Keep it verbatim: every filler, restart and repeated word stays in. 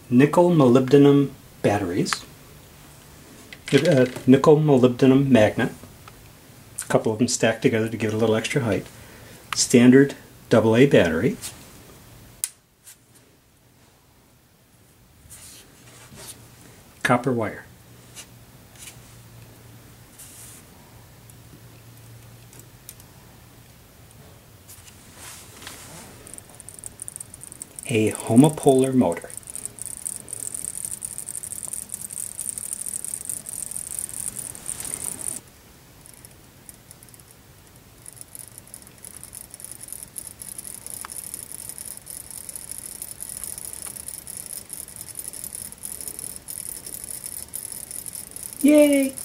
nickel molybdenum batteries, a nickel molybdenum magnet, a couple of them stacked together to give it a little extra height, standard double A battery, copper wire. A homopoler motor. Yay!